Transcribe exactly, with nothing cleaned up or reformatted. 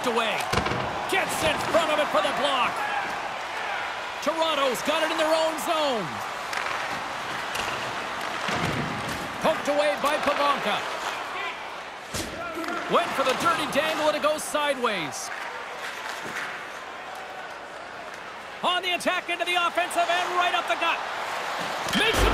poked away. Gets in front of it for the block. Toronto's got it in their own zone. Poked away by Pivonka. Went for the dirty dangle and it goes sideways. On the attack into the offensive end, right up the gut. Makes it